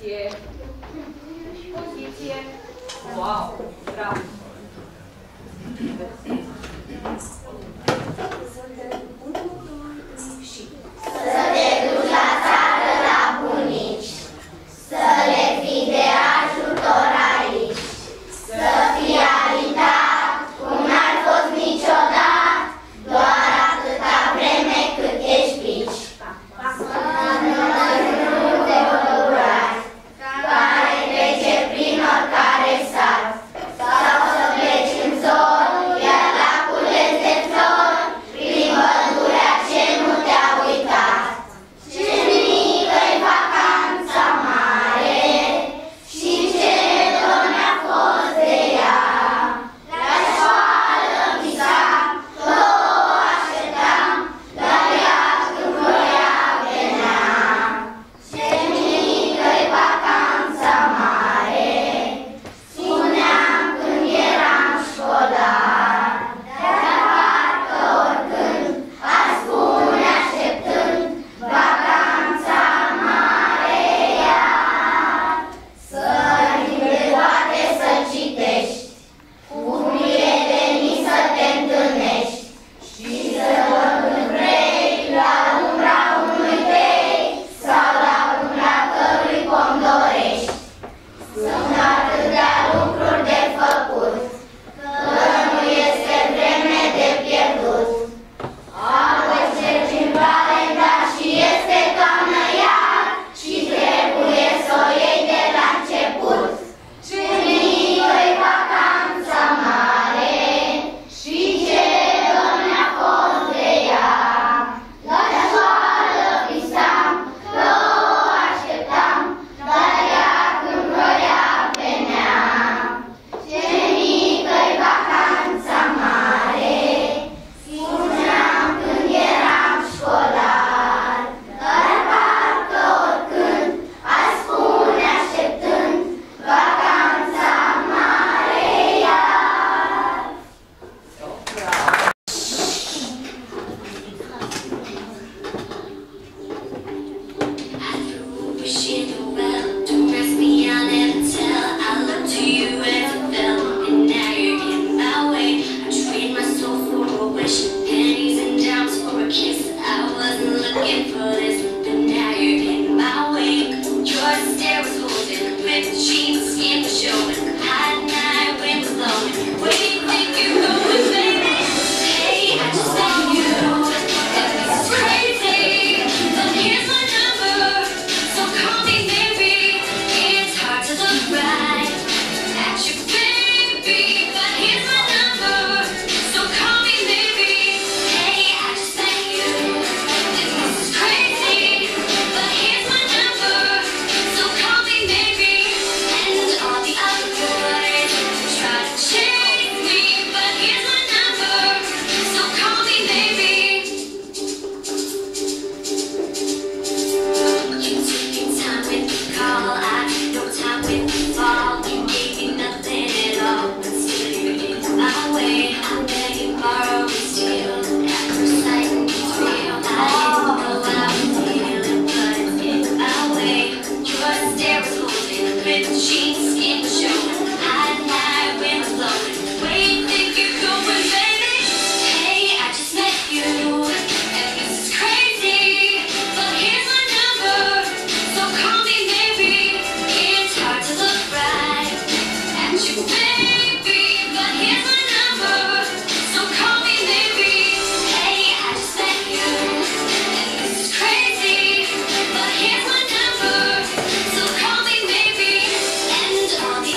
Poziție. Poziție. Wow, bravo. Să te duci la țară la bunici, să le fii de ajutor aici, să fii alintat cum n-ai fost niciodată, doar atâta vreme cât ești pici. Nu te pădurați, care trece prin oricare sat, sau să pleci în zon, iar la cules de flori, prin pădurea ce nu te-a uitat. Ce mică-i vacanța mare și ce dor ne-a fost de ea. La școală visam, plouă așteptam, dar ea când vroia venea. Ce mică-i vacanța mare, spuneam când eram școlar, dar parcă oricând aș spune așteptând vacanța mare iar. Sări de toate să citești, cu prietenii să te întâlnești și să când vrei la umbra unui tei sau la umbra cărui pom dorești. Sunt atâtea lucruri de făcut, că nu este vreme de pierdut. Apoi treci în calendar și este toamnă iar și trebuie să o iei de la început. Ce mică-i vacanța mare și ce dor ne-a fost de ea. La școală visam, plouă așteptam, dar ea când vroia venea. Ce mică-i vacanța mare, spuneam când eram școlar, dar parcă oricând aș spune așteptând vacanța mare iar. Wishing you well, don't ask me, I'll never tell. I look to you as a fell, and now you're in my way. I trade my soul for a wish, pennies and dimes for a kiss. I wasn't looking for this, but now you're in my way. Your stare was holding, ripped jeans, skin was showing. Hot night, wind was blowing. Where do you think you're going, baby? Hey, I just met you, and this is crazy, but here's my number. So call me maybe, it's hard to look right at you, baby, but here's my number. So call me maybe, hey, I just met you, and this is crazy, but here's my number. So call me maybe, and all the other boys try to chase me, but here's my number. So call me maybe. You took your time with the call, I had no time with the fall. You gave me nothing at all, but still you're in my way. I beg and borrow and steal, at first sight it's real. I didn't know how to feel it, but it's in my way. Your stare was holding, ripped jeans, skin was showing. Hot night, wind was blowing. Where you think you're going, baby? Hey, I just met you, and this is crazy, but here's my number. So call me maybe, it's hard to look right at you, baby, but here's my number. So call me maybe, hey, I just met you, and this is crazy, but here's my number. So call me maybe, and all the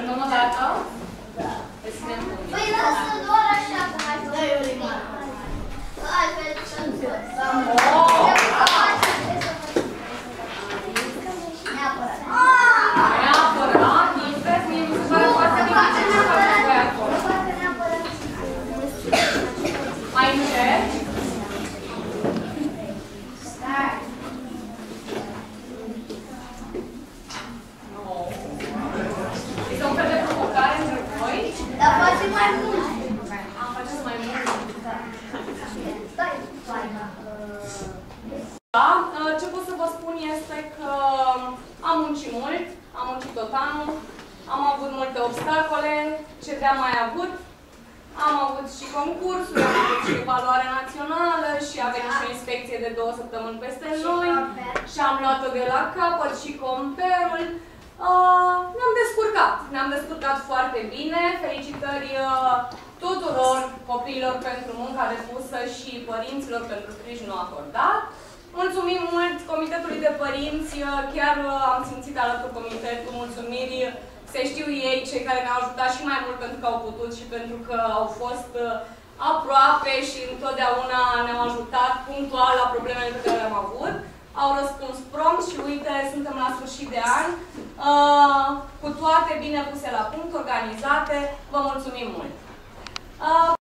Încercăm o dată? Deschidem pumnii. Păi lasă doar așa, că mai dai o limă. Altfel să-mi pot. Neapărat. Neapărat, invers, mie mi se pare foarte dificil să faceți voi acolo. Mai încet. Este un fel de provocare între voi. Dar facem mai mult. Am faceți mai mult. Da, ce pot să vă spun este că am muncit mult, am muncit tot anul, am avut multe obstacole, ce de-am mai avut. Am avut și concursuri, am avut și evaluare națională și a venit și o inspecție de 2 săptămâni peste noi și am luat-o de la capăt și comperul. Ne-am descurcat foarte bine. Felicitări tuturor copiilor pentru munca depusă și părinților pentru sprijinul acordat. Mulțumim mult Comitetului de Părinți, chiar am simțit alături comitetul mulțumiri. Se știu ei, cei care ne-au ajutat și mai mult pentru că au putut și pentru că au fost aproape și întotdeauna ne-au ajutat punctual la problemele pe care le-am avut. Au răspuns prompt și uite, suntem la sfârșit de an, cu toate bine puse la punct, organizate. Vă mulțumim mult!